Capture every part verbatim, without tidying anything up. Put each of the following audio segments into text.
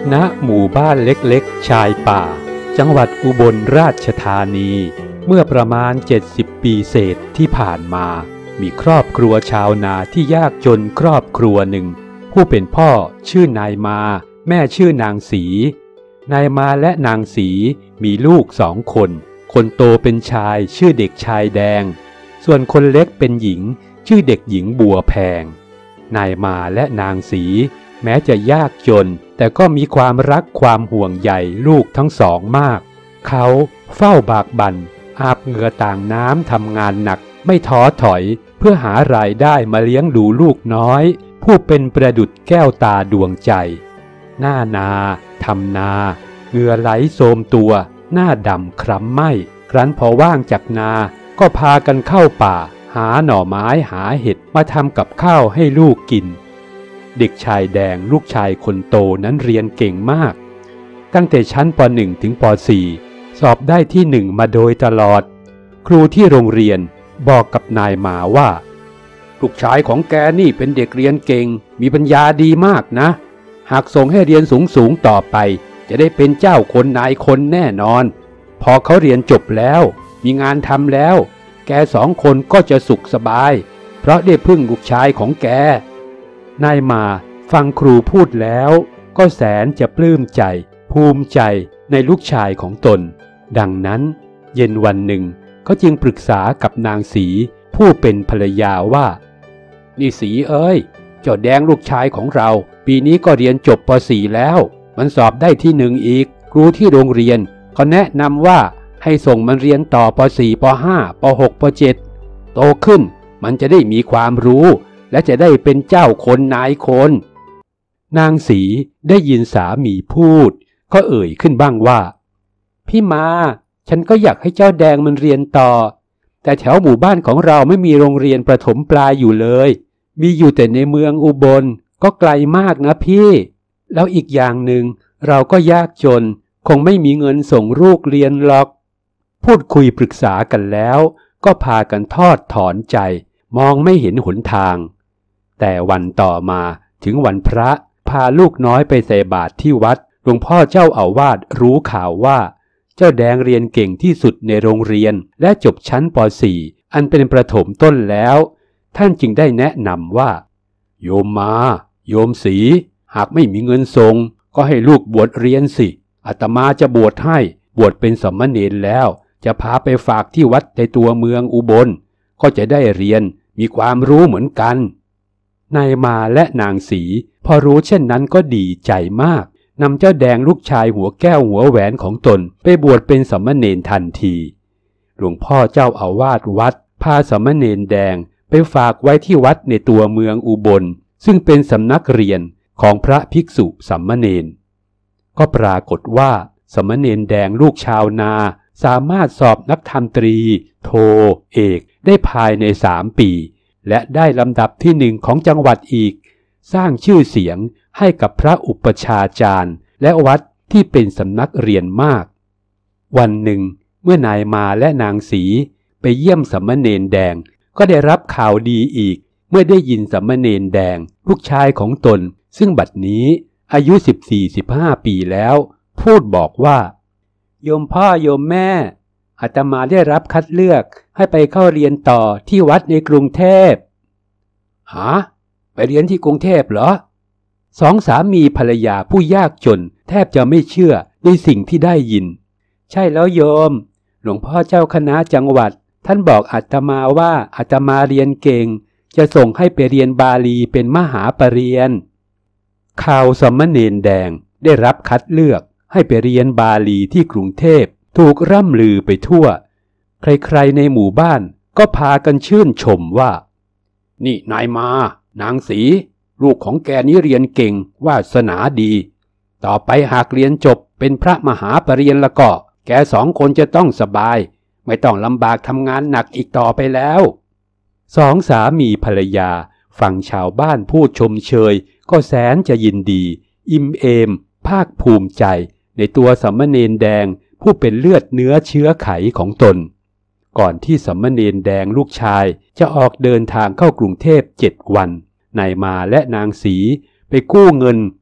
ณหมู่บ้านเล็กๆชายป่าจังหวัดอุบลราชธานีเมื่อประมาณเจ็ดสิบปีเศษที่ผ่านมามีครอบครัวชาวนาที่ยากจนครอบครัวหนึ่งผู้เป็นพ่อชื่อนายมาแม่ชื่อนางศรีนายมาและนางศรีมีลูกสองคนคนโตเป็นชายชื่อเด็กชายแดงส่วนคนเล็กเป็นหญิงชื่อเด็กหญิงบัวแพงนายมาและนางศรีแม้จะยากจนแต่ก็มีความรักความห่วงใยลูกทั้งสองมากเขาเฝ้าบากบั่นอาบเหงื่อต่างน้ำทำงานหนักไม่ท้อถอยเพื่อหารายได้มาเลี้ยงดูลูกน้อยผู้เป็นประดุจแก้วตาดวงใจหน้านาทำนาเหงื่อไหลโทมตัวหน้าดำคล้ำไหม้ครั้นพอว่างจากนาก็พากันเข้าป่าหาหน่อไม้หาเห็ดมาทำกับข้าวให้ลูกกินเด็กชายแดงลูกชายคนโตนั้นเรียนเก่งมากตั้งแต่ชั้นป หนึ่ง ถึงป สี่ สอบได้ที่หนึ่งมาโดยตลอดครูที่โรงเรียนบอกกับนายมาว่าลูกชายของแกนี่เป็นเด็กเรียนเก่งมีปัญญาดีมากนะหากส่งให้เรียนสูงๆต่อไปจะได้เป็นเจ้าคนนายคนแน่นอนพอเขาเรียนจบแล้วมีงานทำแล้วแกสองคนก็จะสุขสบายเพราะได้พึ่งลูกชายของแกนายมาฟังครูพูดแล้วก็แสนจะปลื้มใจภูมิใจในลูกชายของตนดังนั้นเย็นวันหนึ่งเขาจึงปรึกษากับนางศรีผู้เป็นภรรยาว่านี่ศรีเอ้ยเจ้าแดงลูกชายของเราปีนี้ก็เรียนจบป สี่ แล้วมันสอบได้ที่หนึ่งอีกครูที่โรงเรียนก็แนะนำว่าให้ส่งมันเรียนต่อป สี่ ป ห้า ป หก ป เจ็ด โตขึ้นมันจะได้มีความรู้และจะได้เป็นเจ้าคนนายคนนางศรีได้ยินสามีพูดก็เอ่ยขึ้นบ้างว่าพี่มาฉันก็อยากให้เจ้าแดงมันเรียนต่อแต่แถวหมู่บ้านของเราไม่มีโรงเรียนประถมปลายอยู่เลยมีอยู่แต่ในเมืองอุบลก็ไกลมากนะพี่แล้วอีกอย่างหนึ่งเราก็ยากจนคงไม่มีเงินส่งลูกเรียนหรอกพูดคุยปรึกษากันแล้วก็พากันทอดถอนใจมองไม่เห็นหนทางแต่วันต่อมาถึงวันพระพาลูกน้อยไปใส่บาตรที่วัดหลวงพ่อเจ้าอาวาสรู้ข่าวว่าเจ้าแดงเรียนเก่งที่สุดในโรงเรียนและจบชั้นป สี่ อันเป็นประถมต้นแล้วท่านจึงได้แนะนำว่าโยมมาโยมศรีหากไม่มีเงินส่งก็ให้ลูกบวชเรียนสิอาตมาจะบวชให้บวชเป็นสามเณรแล้วจะพาไปฝากที่วัดในตัวเมืองอุบลก็จะได้เรียนมีความรู้เหมือนกันนายมาและนางศรีพอรู้เช่นนั้นก็ดีใจมากนำเจ้าแดงลูกชายหัวแก้วหัวแหวนของตนไปบวชเป็นสามเณรทันทีหลวงพ่อเจ้าอาวาสวัดพาสามเณรแดงไปฝากไว้ที่วัดในตัวเมืองอุบลซึ่งเป็นสำนักเรียนของพระภิกษุสามเณรก็ปรากฏว่าสามเณรแดงลูกชาวนาสามารถสอบนักธรรมตรีโทเอกได้ภายในสามปีและได้ลำดับที่หนึ่งของจังหวัดอีกสร้างชื่อเสียงให้กับพระอุปชาจารย์และวัดที่เป็นสำนักเรียนมากวันหนึ่งเมื่อนายมาและนางศรีไปเยี่ยมสามเณรแดงก็ได้รับข่าวดีอีกเมื่อได้ยินสามเณรแดงลูกชายของตนซึ่งบัดนี้อายุ สิบสี่ สิบห้า ปีแล้วพูดบอกว่าโยมพ่อโยมแม่อาตมาได้รับคัดเลือกให้ไปเข้าเรียนต่อที่วัดในกรุงเทพหาไปเรียนที่กรุงเทพเหรอสองสามีภรรยาผู้ยากจนแทบจะไม่เชื่อในสิ่งที่ได้ยินใช่แล้วโยมหลวงพ่อเจ้าคณะจังหวัดท่านบอกอาตมาว่าอาตมาเรียนเก่งจะส่งให้ไปเรียนบาลีเป็นมหาปรริญญาข่าวสามเณรแดงได้รับคัดเลือกให้ไปเรียนบาลีที่กรุงเทพถูกร่ำลือไปทั่วใครๆในหมู่บ้านก็พากันชื่นชมว่านี่นายมานางศรีลูกของแกนี้เรียนเก่งวาสนาดีต่อไปหากเรียนจบเป็นพระมหาปรริญญาแล้วก็แกสองคนจะต้องสบายไม่ต้องลำบากทำงานหนักอีกต่อไปแล้วสองสามีภรรยาฟังชาวบ้านพูดชมเชยก็แสนจะยินดีอิ่มเอมภาคภูมิใจในตัวสามเณรแดงผู้เป็นเลือดเนื้อเชื้อไขของตนก่อนที่สามเณรแดงลูกชายจะออกเดินทางเข้ากรุงเทพเจ็ดวันนายมาและนางศรีไปกู้เงิน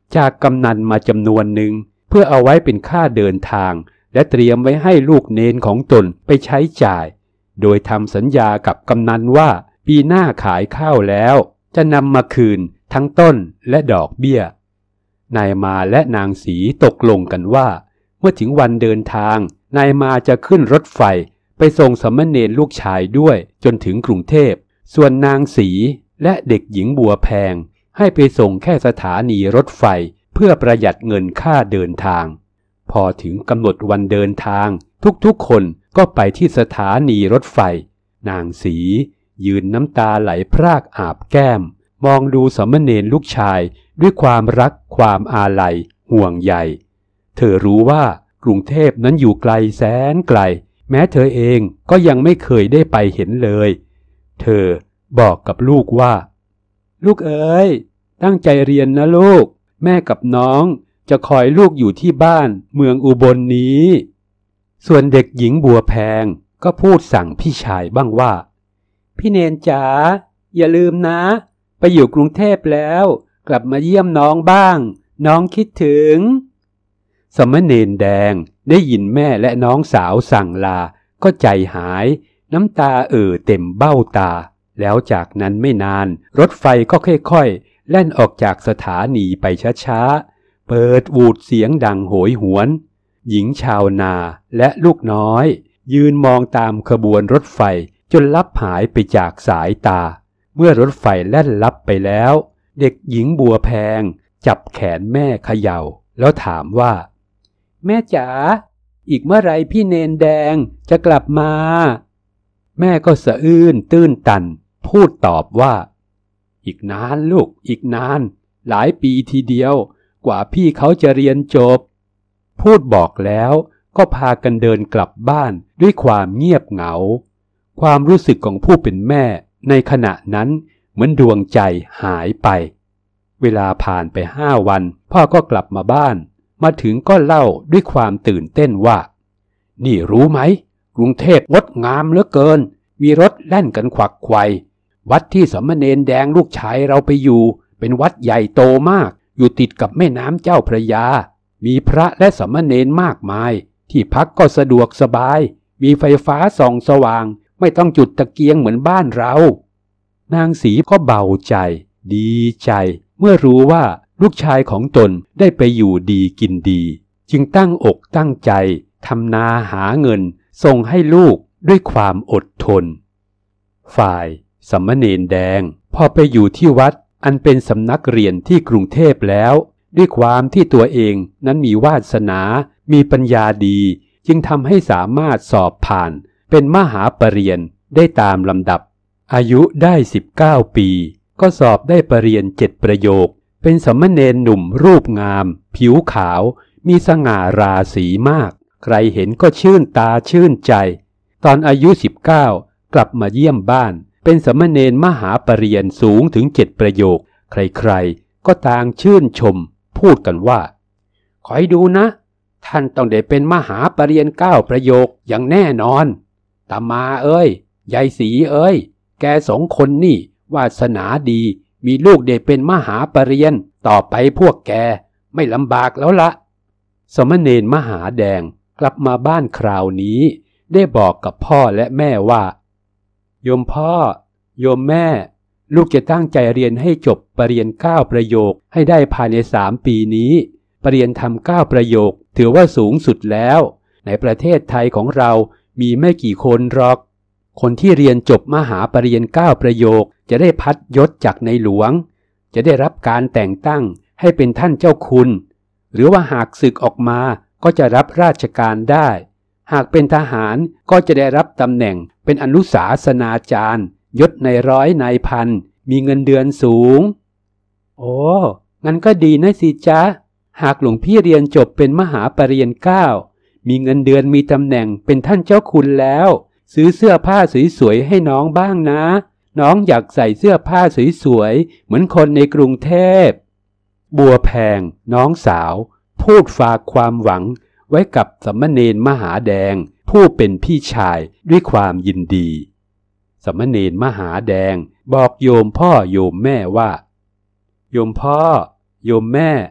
จากกำนันมาจำนวนหนึ่งเพื่อเอาไว้เป็นค่าเดินทางและเตรียมไว้ให้ลูกเนนของตนไปใช้จ่ายโดยทำสัญญากับกำนันว่าปีหน้าขายข้าวแล้วจะนำมาคืนทั้งต้นและดอกเบี้ยนายมาและนางสีตกลงกันว่าเมื่อถึงวันเดินทางนายมาจะขึ้นรถไฟไปส่งสามเณรลูกชายด้วยจนถึงกรุงเทพส่วนนางสีและเด็กหญิงบัวแพงให้ไปส่งแค่สถานีรถไฟเพื่อประหยัดเงินค่าเดินทางพอถึงกำหนดวันเดินทางทุกๆคนก็ไปที่สถานีรถไฟนางสียืนน้ำตาไหลพรากอาบแก้มมองดูสามเณรลูกชายด้วยความรักความอาลัยห่วงใยเธอรู้ว่ากรุงเทพนั้นอยู่ไกลแสนไกลแม้เธอเองก็ยังไม่เคยได้ไปเห็นเลยเธอบอกกับลูกว่าลูกเอ๋ยตั้งใจเรียนนะลูกแม่กับน้องจะคอยลูกอยู่ที่บ้านเมืองอุบล น, นี้ส่วนเด็กหญิงบัวแพงก็พูดสั่งพี่ชายบ้างว่าพี่เนนจ๋าอย่าลืมนะไปอยู่กรุงเทพแล้วกลับมาเยี่ยมน้องบ้างน้องคิดถึงสามเณรแดงได้ยินแม่และน้องสาวสั่งลาก็ใจหายน้ำตาเอ่อเต็มเบ้าตาแล้วจากนั้นไม่นานรถไฟก็ค่อยๆแล่นออกจากสถานีไปช้าๆเปิดวูดเสียงดังโหยหวนหญิงชาวนาและลูกน้อยยืนมองตามขบวนรถไฟจนลับหายไปจากสายตาเมื่อรถไฟแล่นลับไปแล้วเด็กหญิงบัวแพงจับแขนแม่เขย่าแล้วถามว่าแม่จ๋าอีกเมื่อไรพี่เนนแดงจะกลับมาแม่ก็สะอื้นตื้นตันพูดตอบว่าอีกนานลูกอีกนานหลายปีทีเดียวกว่าพี่เขาจะเรียนจบพูดบอกแล้วก็พากันเดินกลับบ้านด้วยความเงียบเหงาความรู้สึกของผู้เป็นแม่ในขณะนั้นเหมือนดวงใจหายไปเวลาผ่านไปห้าวันพ่อก็กลับมาบ้านมาถึงก็เล่าด้วยความตื่นเต้นว่านี่รู้ไหมกรุงเทพงดงามเหลือเกินมีรถแล่นกันขวักไขว่วัดที่สามเณรแดงลูกชายเราไปอยู่เป็นวัดใหญ่โตมากอยู่ติดกับแม่น้ำเจ้าพระยามีพระและสามเณรมากมายที่พักก็สะดวกสบายมีไฟฟ้าส่องสว่างไม่ต้องจุดตะเกียงเหมือนบ้านเรานางสีก็เบาใจดีใจเมื่อรู้ว่าลูกชายของตนได้ไปอยู่ดีกินดีจึงตั้งอกตั้งใจทำนาหาเงินส่งให้ลูกด้วยความอดทนฝ่ายสามเณรแดงพอไปอยู่ที่วัดอันเป็นสำนักเรียนที่กรุงเทพแล้วด้วยความที่ตัวเองนั้นมีวาสนามีปัญญาดีจึงทำให้สามารถสอบผ่านเป็นมหาปรริญญาได้ตามลำดับอายุได้สิบเก้าปีก็สอบได้ปรริญญาเจ็ดประโยคเป็นสามเณรหนุ่มรูปงามผิวขาวมีสง่าราศีมากใครเห็นก็ชื่นตาชื่นใจตอนอายุสิบเก้ากลับมาเยี่ยมบ้านเป็นสามเณรมหาปรริญญาสูงถึงเจ็ดประโยคใครๆก็ต่างชื่นชมพูดกันว่าคอยดูนะท่านต้องได้เป็นมหาปรริญญาเก้าประโยคอย่างแน่นอนตามาเอ้ยยายสีเอ้ยแกสองคนนี่วาสนาดีมีลูกได้เป็นมหาปรริญญาต่อไปพวกแกไม่ลำบากแล้วละสามเณรมหาแดงกลับมาบ้านคราวนี้ได้บอกกับพ่อและแม่ว่าโยมพ่อโยมแม่ลูกจะตั้งใจเรียนให้จบปรริญญาเก้าประโยคให้ได้ภายในสามปีนี้ปรริญญาธรรมเก้าประโยคถือว่าสูงสุดแล้วในประเทศไทยของเรามีไม่กี่คนหรอกคนที่เรียนจบมหาปรริญญาเก้าประโยคจะได้พัดยศจากในหลวงจะได้รับการแต่งตั้งให้เป็นท่านเจ้าคุณหรือว่าหากศึกออกมาก็จะรับราชการได้หากเป็นทหารก็จะได้รับตำแหน่งเป็นอนุสาสนาจารย์ยศในร้อยในพันมีเงินเดือนสูงโอ้งั้นก็ดีนะสิจ๊ะหากหลวงพี่เรียนจบเป็นมหาปรริญญาเก้ามีเงินเดือนมีตำแหน่งเป็นท่านเจ้าคุณแล้วซื้อเสื้อผ้าสวยๆให้น้องบ้างนะน้องอยากใส่เสื้อผ้าสวยๆเหมือนคนในกรุงเทพบัวแพงน้องสาวพูดฝากความหวังไว้กับสามเณรมหาแดงผู้เป็นพี่ชายด้วยความยินดีสามเณรมหาแดงบอกโยมพ่อโยมแม่ว่าโยมพ่อโยมแม่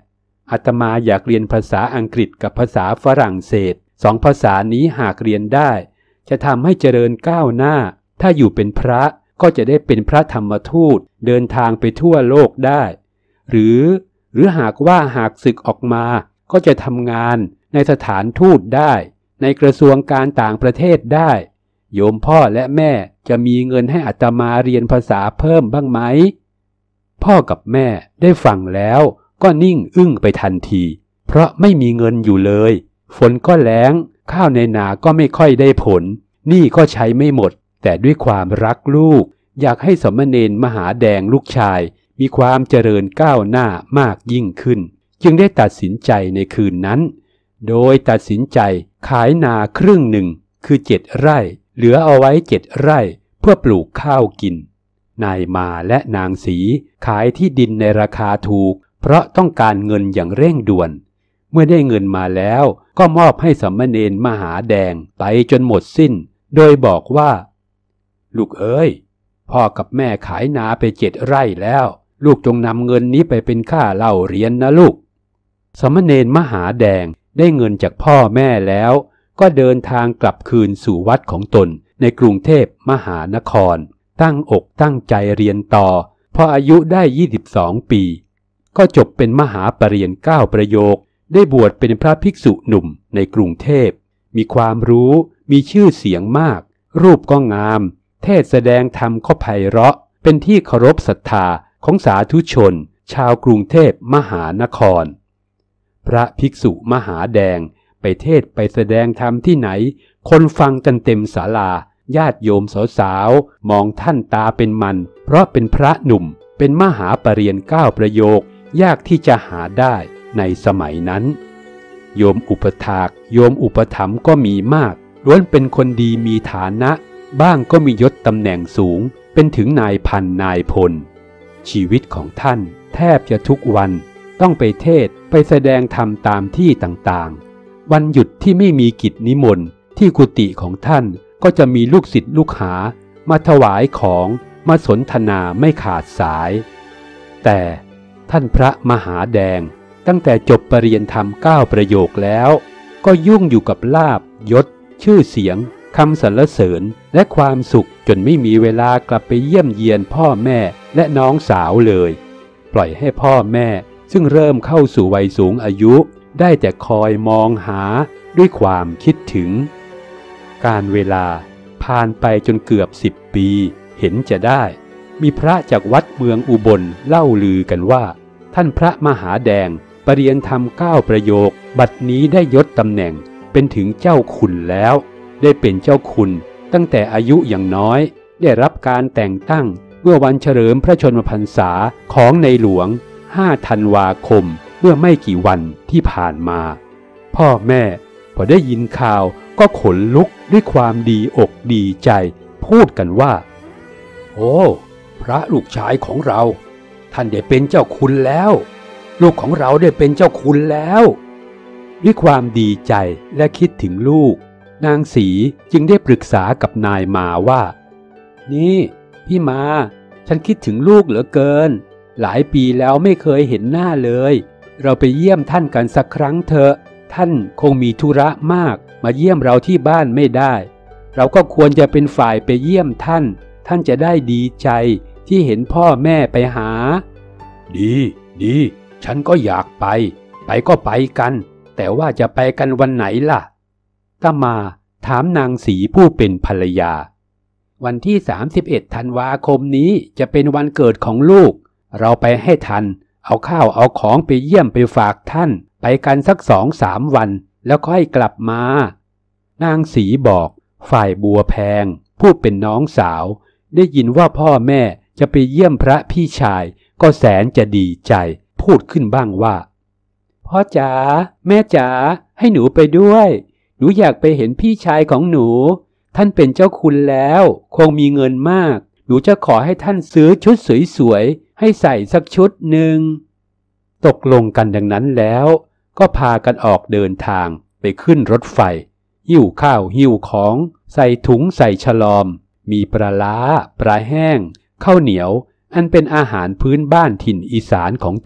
อาตมาอยากเรียนภาษาอังกฤษกับภาษาฝรั่งเศสสองภาษานี้หากเรียนได้จะทำให้เจริญก้าวหน้าถ้าอยู่เป็นพระก็จะได้เป็นพระธรรมทูตเดินทางไปทั่วโลกได้หรือหรือหากว่าหากศึกออกมาก็จะทำงานในสถานทูตได้ในกระทรวงการต่างประเทศได้โยมพ่อและแม่จะมีเงินให้อาตมาเรียนภาษาเพิ่มบ้างไหมพ่อกับแม่ได้ฟังแล้วก็นิ่งอึ้งไปทันทีเพราะไม่มีเงินอยู่เลยฝนก็แล้งข้าวในนาก็ไม่ค่อยได้ผลหนี้ก็ใช้ไม่หมดแต่ด้วยความรักลูกอยากให้สมณเณรมหาแดงลูกชายมีความเจริญก้าวหน้ามากยิ่งขึ้นจึงได้ตัดสินใจในคืนนั้นโดยตัดสินใจขายนาครึ่งหนึ่งคือเจ็ดไร่เหลือเอาไว้เจ็ดไร่เพื่อปลูกข้าวกินนายมาและนางสีขายที่ดินในราคาถูกเพราะต้องการเงินอย่างเร่งด่วนเมื่อได้เงินมาแล้วก็มอบให้สมณเณรมหาแดงไปจนหมดสิ้นโดยบอกว่าลูกเอ๋ยพ่อกับแม่ขายนาไปเจ็ดไร่แล้วลูกจงนำเงินนี้ไปเป็นค่าเล่าเรียนนะลูกสมณเณรมหาแดงได้เงินจากพ่อแม่แล้วก็เดินทางกลับคืนสู่วัดของตนในกรุงเทพมหานครตั้งอกตั้งใจเรียนต่อพออายุได้ยี่สิบสองปีก็จบเป็นมหาปรริญญาเก้าประโยคได้บวชเป็นพระภิกษุหนุ่มในกรุงเทพมีความรู้มีชื่อเสียงมากรูปก็งามเทศแสดงธรรมก็ไพเราะเป็นที่เคารพศรัทธาของสาธุชนชาวกรุงเทพมหานครพระภิกษุมหาแดงไปเทศไปแสดงธรรมที่ไหนคนฟังกันเต็มศาลาญาติโยมสาวๆมองท่านตาเป็นมันเพราะเป็นพระหนุ่มเป็นมหาปรริญญาเก้าประโยคยากที่จะหาได้ในสมัยนั้นโยมอุปถากโยมอุปถัมภ์ก็มีมากล้วนเป็นคนดีมีฐานะบ้างก็มียศตำแหน่งสูงเป็นถึงนายพันนายพลชีวิตของท่านแทบจะทุกวันต้องไปเทศไปแสดงธรรมตามที่ต่างๆวันหยุดที่ไม่มีกิจนิมนต์ที่กุฏิของท่านก็จะมีลูกศิษย์ลูกหามาถวายของมาสนทนาไม่ขาดสายแต่ท่านพระมหาแดงตั้งแต่จบปรริญญาธรรมเก้าประโยคแล้วก็ยุ่งอยู่กับลาภยศชื่อเสียงคำสรรเสริญและความสุขจนไม่มีเวลากลับไปเยี่ยมเยียนพ่อแม่และน้องสาวเลยปล่อยให้พ่อแม่ซึ่งเริ่มเข้าสู่วัยสูงอายุได้แต่คอยมองหาด้วยความคิดถึงการเวลาผ่านไปจนเกือบสิบปีเห็นจะได้มีพระจากวัดเมืองอุบลเล่าลือกันว่าท่านพระมหาแดงปรริญญาธรรมเก้าประโยคบัดนี้ได้ยศตำแหน่งเป็นถึงเจ้าคุณแล้วได้เป็นเจ้าคุณตั้งแต่อายุอย่างน้อยได้รับการแต่งตั้งเมื่อวันเฉลิมพระชนมพรรษาของในหลวงห้าธันวาคมเมื่อไม่กี่วันที่ผ่านมาพ่อแม่พอได้ยินข่าวก็ขนลุกด้วยความดีอกดีใจพูดกันว่าโอ้พระลูกชายของเราท่านได้เป็นเจ้าคุณแล้วลูกของเราได้เป็นเจ้าคุณแล้วด้วยความดีใจและคิดถึงลูกนางศรีจึงได้ปรึกษากับนายมาว่านี่พี่มาฉันคิดถึงลูกเหลือเกินหลายปีแล้วไม่เคยเห็นหน้าเลยเราไปเยี่ยมท่านกันสักครั้งเถอะท่านคงมีธุระมากมาเยี่ยมเราที่บ้านไม่ได้เราก็ควรจะเป็นฝ่ายไปเยี่ยมท่านท่านจะได้ดีใจที่เห็นพ่อแม่ไปหาดีดีฉันก็อยากไปไปก็ไปกันแต่ว่าจะไปกันวันไหนล่ะตามาถามนางศรีผู้เป็นภรรยาวันที่สามสิบเอ็ดธันวาคมนี้จะเป็นวันเกิดของลูกเราไปให้ทันเอาข้าวเอาของไปเยี่ยมไปฝากท่านไปกันสักสองสามวันแล้วค่อยกลับมานางศรีบอกฝ่ายบัวแพงผู้เป็นน้องสาวได้ยินว่าพ่อแม่จะไปเยี่ยมพระพี่ชายก็แสนจะดีใจพูดขึ้นบ้างว่าพ่อจ๋าแม่จ๋าให้หนูไปด้วยหนูอยากไปเห็นพี่ชายของหนูท่านเป็นเจ้าคุณแล้วคงมีเงินมากหนูจะขอให้ท่านซื้อชุดสวยๆให้ใส่สักชุดหนึ่งตกลงกันดังนั้นแล้วก็พากันออกเดินทางไปขึ้นรถไฟหิ้วข้าวหิ้วของใส่ถุงใส่ฉลอมมีปลาล้าปลาแห้งข้าวเหนียวอันเป็นอาหารพื้นบ้านถิ่นอีสานของตน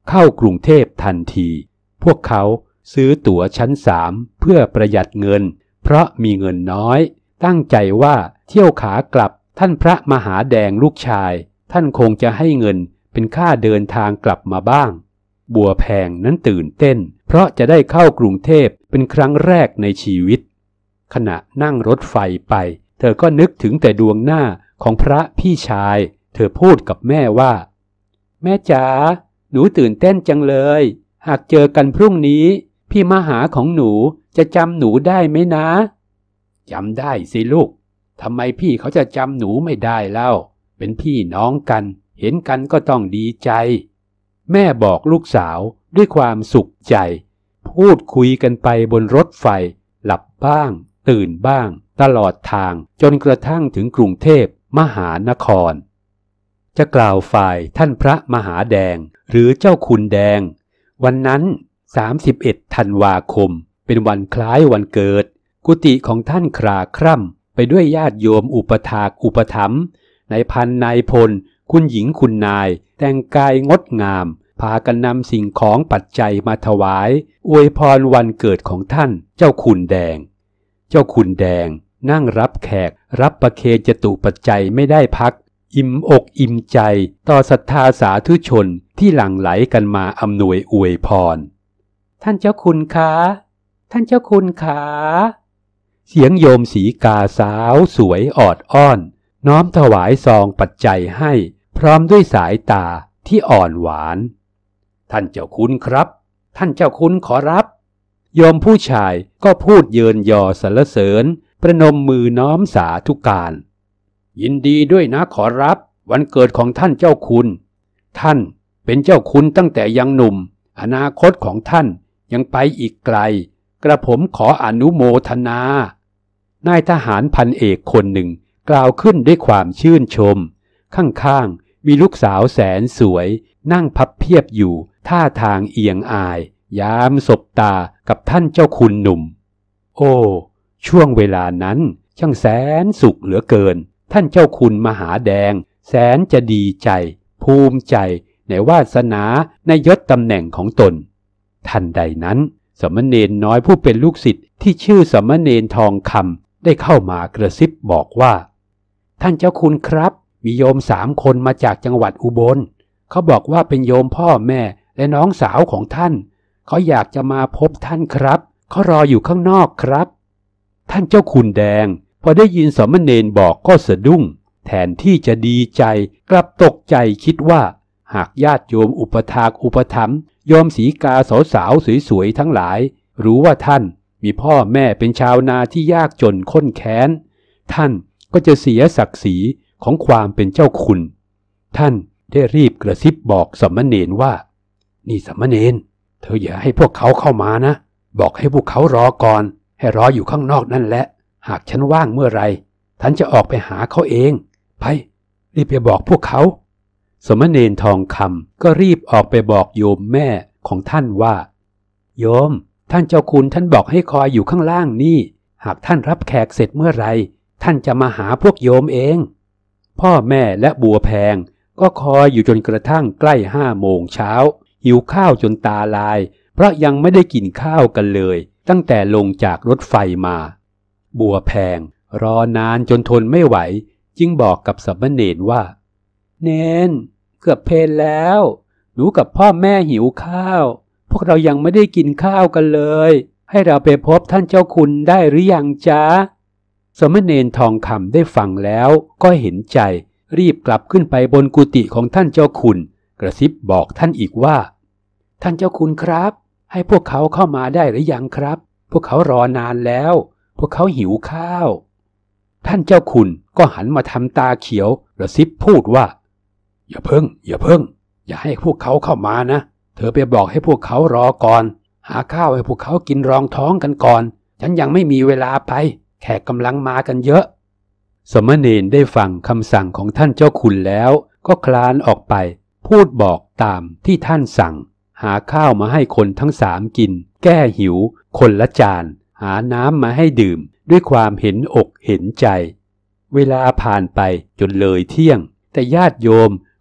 เข้ากรุงเทพทันทีพวกเขาซื้อตั๋วชั้นสามเพื่อประหยัดเงินเพราะมีเงินน้อยตั้งใจว่าเที่ยวขากลับท่านพระมหาแดงลูกชายท่านคงจะให้เงินเป็นค่าเดินทางกลับมาบ้างบัวแพงนั้นตื่นเต้นเพราะจะได้เข้ากรุงเทพเป็นครั้งแรกในชีวิตขณะนั่งรถไฟไปเธอก็นึกถึงแต่ดวงหน้าของพระพี่ชายเธอพูดกับแม่ว่าแม่จ๋าหนูตื่นเต้นจังเลยหากเจอกันพรุ่งนี้พี่มหาของหนูจะจำหนูได้ไหมนะจำได้สิลูกทำไมพี่เขาจะจำหนูไม่ได้เล่าเป็นพี่น้องกันเห็นกันก็ต้องดีใจแม่บอกลูกสาวด้วยความสุขใจพูดคุยกันไปบนรถไฟหลับบ้างตื่นบ้างตลอดทางจนกระทั่งถึงกรุงเทพมหานครจะกล่าวฝ่ายท่านพระมหาแดงหรือเจ้าคุณแดงวันนั้นสามสิบเอ็ดธันวาคมเป็นวันคล้ายวันเกิดกุฏิของท่านคราคร่ำไปด้วยญาติโยมอุปถากอุปถัมภ์นายพันนายพลคุณหญิงคุณนายแต่งกายงดงามพากันนำสิ่งของปัจจัยมาถวายอวยพรวันเกิดของท่านเจ้าคุณแดงเจ้าคุณแดงนั่งรับแขกรับประเคนจตุปัจจัยไม่ได้พักอิ่มอกอิ่มใจต่อศรัทธาสาธุชนที่หลั่งไหลกันมาอำนวยอวยพรท่านเจ้าคุณคะท่านเจ้าคุณคะเสียงโยมสีกาสาวสวยออดอ้อนน้อมถวายซองปัจจัยให้พร้อมด้วยสายตาที่อ่อนหวานท่านเจ้าคุณครับท่านเจ้าคุณขอรับโยมผู้ชายก็พูดเยินยอสรรเสริญประนมมือน้อมสาธุการยินดีด้วยนะขอรับวันเกิดของท่านเจ้าคุณท่านเป็นเจ้าคุณตั้งแต่ยังหนุ่มอนาคตของท่านยังไปอีกไกลกระผมขออนุโมทนานายทหารพันเอกคนหนึ่งกล่าวขึ้นด้วยความชื่นชมข้างๆมีลูกสาวแสนสวยนั่งพับเพียบอยู่ท่าทางเอียงอายยามสบตากับท่านเจ้าคุณหนุ่มโอ้ช่วงเวลานั้นช่างแสนสุขเหลือเกินท่านเจ้าคุณมหาแดงแสนจะดีใจภูมิใจในวาสนาในยศตำแหน่งของตนทันใดนั้นสมณเณรน้อยผู้เป็นลูกศิษย์ที่ชื่อสมณเณรทองคำได้เข้ามากระซิบบอกว่าท่านเจ้าคุณครับมีโยมสามคนมาจากจังหวัดอุบลเขาบอกว่าเป็นโยมพ่อแม่และน้องสาวของท่านเขาอยากจะมาพบท่านครับเขารออยู่ข้างนอกครับท่านเจ้าคุณแดงพอได้ยินสมณเณรบอกก็สะดุ้งแทนที่จะดีใจกลับตกใจคิดว่าหากญาติโยมอุปถากอุปถัมภ์โยมสีกาสาวๆสวยๆทั้งหลายรู้ว่าท่านมีพ่อแม่เป็นชาวนาที่ยากจนข้นแค้นท่านก็จะเสียศักดิ์ศรีของความเป็นเจ้าคุณท่านได้รีบกระซิบบอกสมณเณรว่านี่สมณเณรเธออย่าให้พวกเขาเข้ามานะบอกให้พวกเขารอก่อนให้รออยู่ข้างนอกนั่นแหละหากฉันว่างเมื่อไรท่านจะออกไปหาเขาเองไปรีบไปบอกพวกเขาสมณเณรทองคำก็รีบออกไปบอกโยมแม่ของท่านว่าโยมท่านเจ้าคุณท่านบอกให้คอยอยู่ข้างล่างนี่หากท่านรับแขกเสร็จเมื่อไรท่านจะมาหาพวกโยมเองพ่อแม่และบัวแพงก็คอยอยู่จนกระทั่งใกล้ห้าโมงเช้าหิวข้าวจนตาลายเพราะยังไม่ได้กินข้าวกันเลยตั้งแต่ลงจากรถไฟมาบัวแพงรอนานจนทนไม่ไหวจึงบอกกับสมณเณรว่าเนนเกือบเพลแล้วหนูกับพ่อแม่หิวข้าวพวกเรายังไม่ได้กินข้าวกันเลยให้เราไปพบท่านเจ้าคุณได้หรือยังจ๊ะสมณเณรทองคำได้ฟังแล้วก็เห็นใจรีบกลับขึ้นไปบนกุฏิของท่านเจ้าคุณกระซิบบอกท่านอีกว่าท่านเจ้าคุณครับให้พวกเขาเข้ามาได้หรือยังครับพวกเขารอนานแล้วพวกเขาหิวข้าวท่านเจ้าคุณก็หันมาทำตาเขียวกระซิบพูดว่าอย่าเพิ่งอย่าเพิ่งอย่าให้พวกเขาเข้ามานะเธอไปบอกให้พวกเขารอก่อนหาข้าวให้พวกเขากินรองท้องกันก่อนฉันยังไม่มีเวลาไปแขกกำลังมากันเยอะสมณเณรได้ฟังคำสั่งของท่านเจ้าคุณแล้วก็คลานออกไปพูดบอกตามที่ท่านสั่งหาข้าวมาให้คนทั้งสามกินแก้หิวคนละจานหาน้ำมาให้ดื่มด้วยความเห็นอกเห็นใจเวลาผ่านไปจนเลยเที่ยงแต่ญาติโยม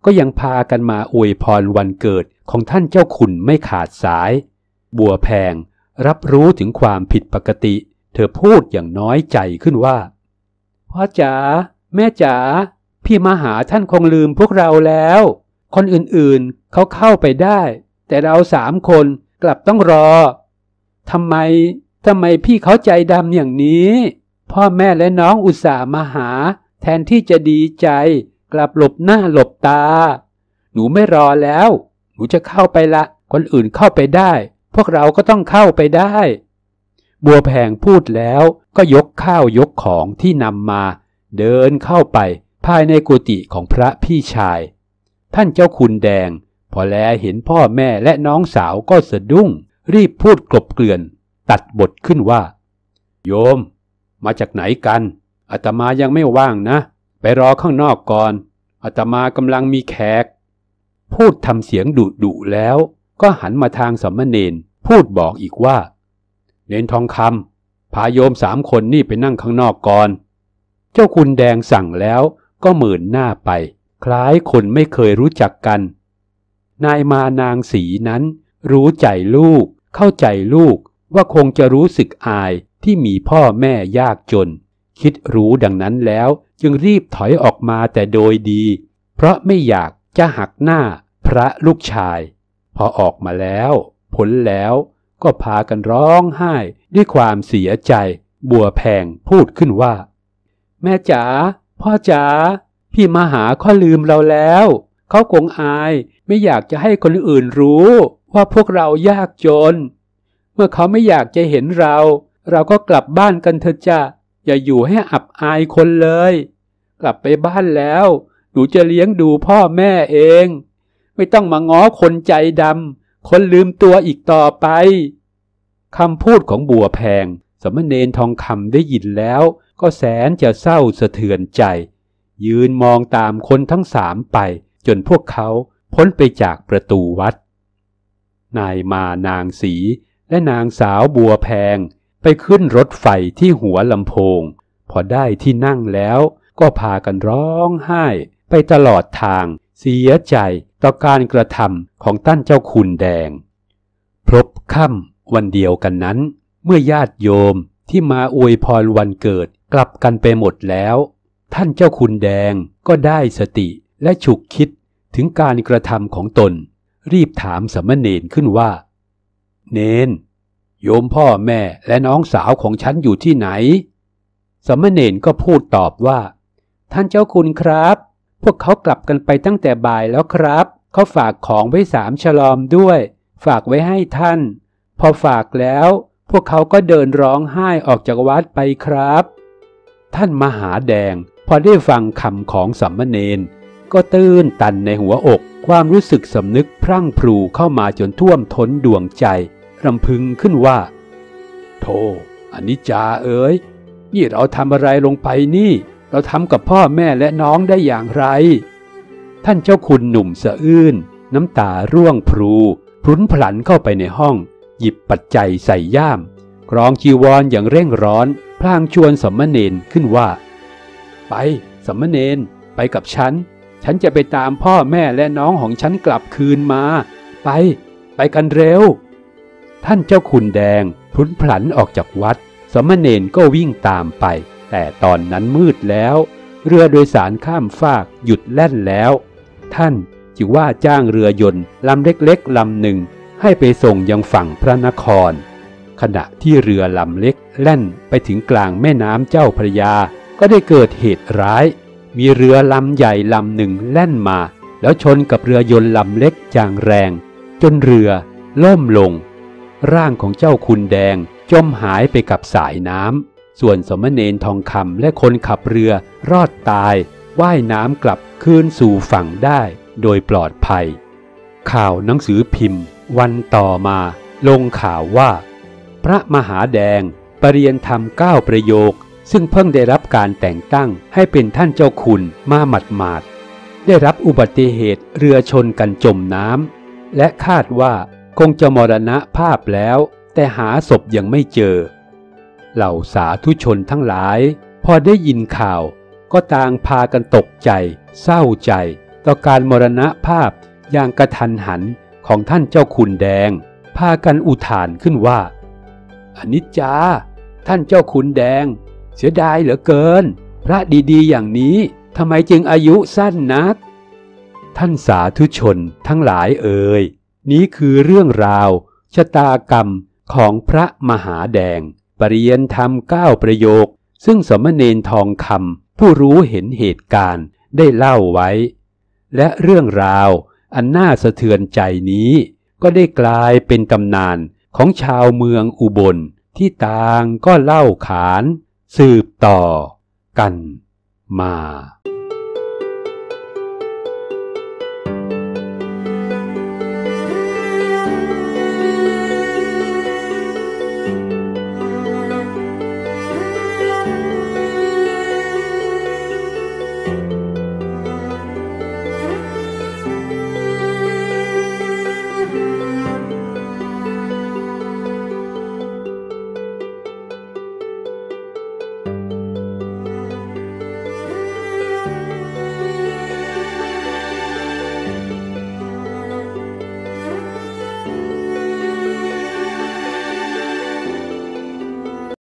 ก็ยังพากันมาอวยพรวันเกิดของท่านเจ้าขุนไม่ขาดสายบัวแพงรับรู้ถึงความผิดปกติเธอพูดอย่างน้อยใจขึ้นว่าพ่อจ๋าแม่จ๋าพี่มาหาท่านคงลืมพวกเราแล้วคนอื่นๆเขาเข้าไปได้แต่เราสามคนกลับต้องรอทำไมทำไมพี่เขาใจดำอย่างนี้พ่อแม่และน้องอุตส่าห์มาหาแทนที่จะดีใจกลับหลบหน้าหลบตาหนูไม่รอแล้วหนูจะเข้าไปละคนอื่นเข้าไปได้พวกเราก็ต้องเข้าไปได้บัวแพงพูดแล้วก็ยกข้าวยกของที่นำมาเดินเข้าไปภายในกุฏิของพระพี่ชายท่านเจ้าคุณแดงพอแลเห็นพ่อแม่และน้องสาวก็สะดุ้งรีบพูดกลบเกลื่อนตัดบทขึ้นว่าโยมมาจากไหนกันอาตมายังไม่ว่างนะไปรอข้างนอกก่อนอาตมากำลังมีแขกพูดทำเสียงดุดุแล้วก็หันมาทางสามเณรพูดบอกอีกว่าเนนทองคำพาโยมสามคนนี่ไปนั่งข้างนอกก่อนเจ้าคุณแดงสั่งแล้วก็หมื่นหน้าไปคล้ายคนไม่เคยรู้จักกันนายมานางสีนั้นรู้ใจลูกเข้าใจลูกว่าคงจะรู้สึกอายที่มีพ่อแม่ยากจนคิดรู้ดังนั้นแล้วจึงรีบถอยออกมาแต่โดยดีเพราะไม่อยากจะหักหน้าพระลูกชายพอออกมาแล้วพ้นแล้วก็พากันร้องไห้ด้วยความเสียใจบัวแพงพูดขึ้นว่าแม่จ๋าพ่อจ๋าพี่มาหาเขาลืมเราแล้วเขาคงอายไม่อยากจะให้คนอื่นรู้ว่าพวกเรายากจนเมื่อเขาไม่อยากจะเห็นเราเราก็กลับบ้านกันเถอะจ้ะอย่าอยู่ให้อับอายคนเลยกลับไปบ้านแล้วหนูจะเลี้ยงดูพ่อแม่เองไม่ต้องมาง้อคนใจดำคนลืมตัวอีกต่อไปคำพูดของบัวแพงสามเณรทองคำได้ยินแล้วก็แสนจะเศร้าสะเทือนใจยืนมองตามคนทั้งสามไปจนพวกเขาพ้นไปจากประตูวัดนายมานางสีและนางสาวบัวแพงไปขึ้นรถไฟที่หัวลำโพงพอได้ที่นั่งแล้วก็พากันร้องไห้ไปตลอดทางเสียใจต่อการกระทำของท่านเจ้าคุณแดงพลบค่ำวันเดียวกันนั้นเมื่อญาติโยมที่มาอวยพรวันเกิดกลับกันไปหมดแล้วท่านเจ้าคุณแดงก็ได้สติและฉุกคิดถึงการกระทำของตนรีบถามสามเณรขึ้นว่าเนนโยมพ่อแม่และน้องสาวของฉันอยู่ที่ไหนสามเณรก็พูดตอบว่าท่านเจ้าคุณครับพวกเขากลับกันไปตั้งแต่บ่ายแล้วครับเขาฝากของไว้สามฉลอมด้วยฝากไว้ให้ท่านพอฝากแล้วพวกเขาก็เดินร้องไห้ออกจากวัดไปครับท่านมหาแดงพอได้ฟังคำของสามเณรก็ตื้นตันในหัวอกความรู้สึกสำนึกพรั่งพรูเข้ามาจนท่วมท้นดวงใจรำพึงขึ้นว่าโธ่อนิจจาเอ๋ยนี่เราทำอะไรลงไปนี่เราทำกับพ่อแม่และน้องได้อย่างไรท่านเจ้าคุณหนุ่มสะอื้นน้ำตาร่วงพรูพรุนพลันเข้าไปในห้องหยิบปัจจัยใส่ย่ามครองจีวรอย่างเร่งร้อนพลางชวนสามเณรขึ้นว่าไปสามเณรไปกับฉันฉันจะไปตามพ่อแม่และน้องของฉันกลับคืนมาไปไปกันเร็วท่านเจ้าคุณแดงพลุนพลันออกจากวัดสามเณรก็วิ่งตามไปแต่ตอนนั้นมืดแล้วเรือโดยสารข้ามฟากหยุดแล่นแล้วท่านจึงว่าจ้างเรือยนต์ลำเล็กๆลำหนึ่งให้ไปส่งยังฝั่งพระนครขณะที่เรือลำเล็กแล่นไปถึงกลางแม่น้ำเจ้าพระยาก็ได้เกิดเหตุร้ายมีเรือลำใหญ่ลำหนึ่งแล่นมาแล้วชนกับเรือยนต์ลำเล็กอย่างแรงจนเรือล่มลงร่างของเจ้าคุณแดงจมหายไปกับสายน้ำส่วนสมณเณรทองคำและคนขับเรือรอดตายว่ายน้ำกลับคืนสู่ฝั่งได้โดยปลอดภัยข่าวหนังสือพิมพ์วันต่อมาลงข่าวว่าพระมหาแดงประเรียนธรรมเก้าประโยคซึ่งเพิ่งได้รับการแต่งตั้งให้เป็นท่านเจ้าคุณมาหมาดๆได้รับอุบัติเหตุเรือชนกันจมน้ำและคาดว่าคงจะมรณภาพแล้วแต่หาศพยังไม่เจอเหล่าสาธุชนทั้งหลายพอได้ยินข่าวก็ต่างพากันตกใจเศร้าใจต่อการมรณภาพอย่างกระทันหันของท่านเจ้าคุณแดงพากันอุทานขึ้นว่าอนิจจาท่านเจ้าคุณแดงเสียดายเหลือเกินพระดีๆอย่างนี้ทำไมจึงอายุสั้นนักท่านสาธุชนทั้งหลายเอ่ยนี้คือเรื่องราวชะตากรรมของพระมหาแดงปริยนธรรมเก้าประโยคซึ่งสมณเณรทองคำผู้รู้เห็นเหตุการณ์ได้เล่าไว้และเรื่องราวอันน่าสะเทือนใจนี้ก็ได้กลายเป็นตำนานของชาวเมืองอุบลที่ต่างก็เล่าขานสืบต่อกันมา